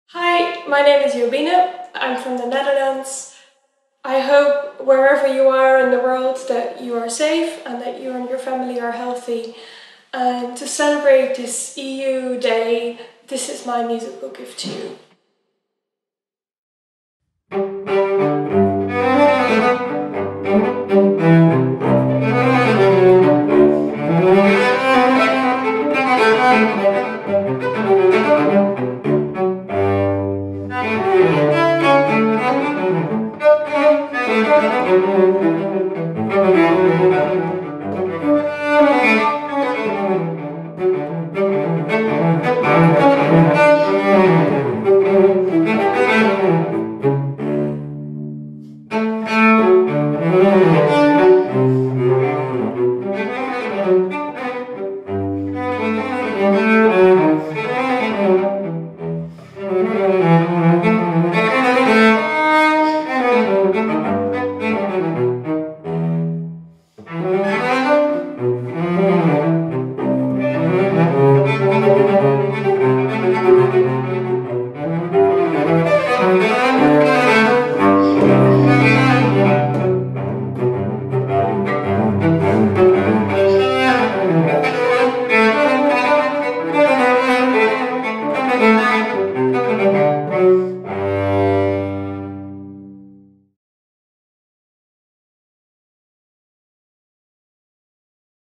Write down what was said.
Hi, my name is Jobine. I'm from the Netherlands. I hope wherever you are in the world that you are safe and that you and your family are healthy. And to celebrate this EU Day, this is my musical gift to you.